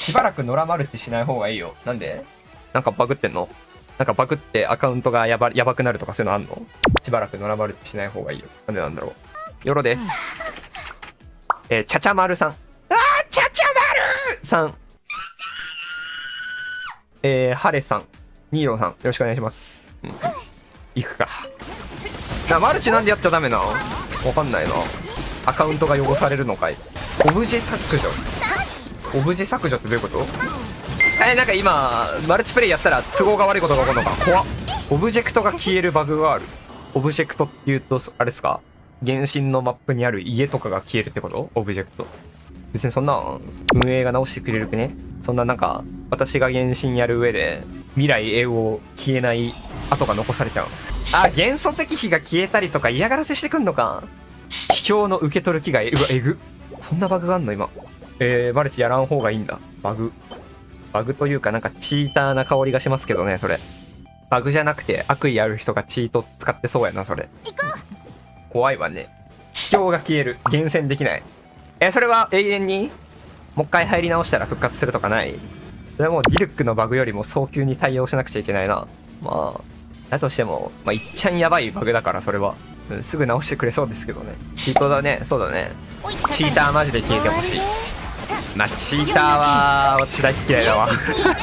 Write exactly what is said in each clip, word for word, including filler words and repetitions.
しばらく野良マルチしない方がいいよ。なんで？なんかバグってんの？なんかバグってアカウントがやば、やばくなるとかそういうのあんの？しばらく野良マルチしない方がいいよ。なんでなんだろう。よろです。えー、ちゃちゃまるさん。あー、ちゃちゃまるさん。えー、ハレさん。ニーロンさん。よろしくお願いします。うん。行くか。な、マルチなんでやっちゃダメなの？わかんないな。アカウントが汚されるのかい。オブジェ削除。オブジェ削除ってどういうこと？えー、なんか今、マルチプレイやったら都合が悪いことが起こるのか。怖っ。オブジェクトが消えるバグがある。オブジェクトって言うと、あれですか？原神のマップにある家とかが消えるってこと？オブジェクト。別にそんな、運営が直してくれるくね？そんななんか、私が原神やる上で、未来永劫消えない跡が残されちゃう。あ、元素石碑が消えたりとか嫌がらせしてくんのか。批評の受け取る気がえぐ、えぐ。そんなバグがあんの今。えー、マルチやらん方がいいんだ。バグ。バグというかなんかチーターな香りがしますけどね、それ。バグじゃなくて悪意ある人がチート使ってそうやな、それ。怖いわね。批評が消える。厳選できない。え、それは永遠にもう一回入り直したら復活するとかない？それはもうディルックのバグよりも早急に対応しなくちゃいけないな。まあ、だとしても、まあ、いっちゃんやばいバグだからそれは。うん、すぐ直してくれそうですけどね。チートだね。そうだね。チーターマジで消えてほしい。まあ、チーターは私大嫌いだわ。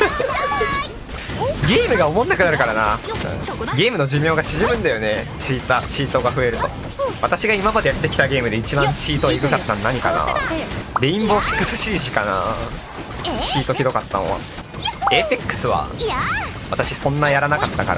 ゲームが思んなくなるからな。ゲームの寿命が縮むんだよね。チーター、チートが増えると。私が今までやってきたゲームで一番チートエグかったの何かな。レインボーシックスシージかな。チートひどかったのは。エーペックスは私そんなやらなかったから。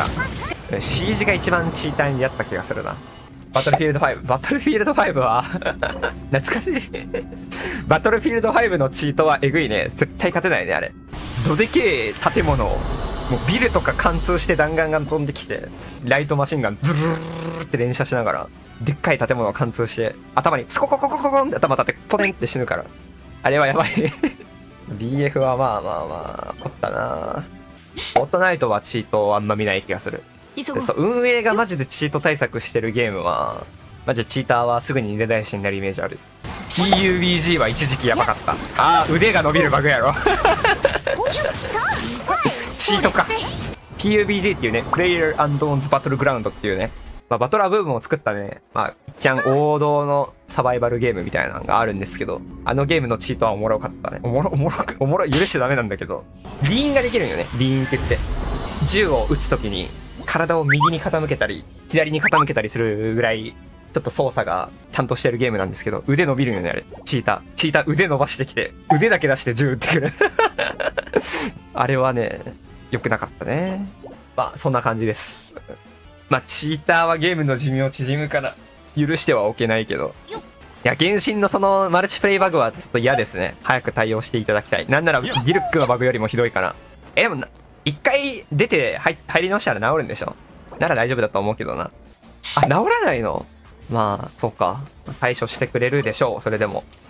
シージが一番チーターにやった気がするな。バトルフィールドファイブ。バトルフィールドファイブは懐かしい。バトルフィールドファイブのチートはエグいね。絶対勝てないね、あれ。どでけえ建物を、もうビルとか貫通して弾丸が飛んできて、ライトマシンガンズルーって連射しながら、でっかい建物を貫通して、頭にスココココココンって頭当ててポテンって死ぬから。あれはやばい。ビーエフ はまあまあまあ、凝ったな。フォートナイトはチートをあんま見ない気がする。でそう、運営がマジでチート対策してるゲームは、マジでチーターはすぐに二台死になるイメージある。ピーユービージー は一時期やばかった。あー、腕が伸びるバグやろ。チートか。ピーユービージー っていうね、プレイヤーアンドーンズバトルグラウンドっていうね、まあ、バトラーブームを作ったね、まあ、一番王道のサバイバルゲームみたいなのがあるんですけど、あのゲームのチートはおもろかったね。おもろ、おもろく、おもろい、許しちゃダメなんだけど、リーンができるんよね。リーンって言って。銃を撃つときに、体を右に傾けたり、左に傾けたりするぐらい、ちょっと操作がちゃんとしてるゲームなんですけど、腕伸びるよね、あれ。チーター。チーター腕伸ばしてきて、腕だけ出して銃撃ってくる。あれはね、良くなかったね。まあ、そんな感じです。まあ、チーターはゲームの寿命縮むから、許してはおけないけど。いや、原神のそのマルチプレイバグはちょっと嫌ですね。早く対応していただきたい。なんなら、ディルックのバグよりもひどいかな。え、でもな、一回出て入入り直したら治るんでしょ？なら大丈夫だと思うけどな。あ、治らないの？まあ、そうか。対処してくれるでしょう、それでも。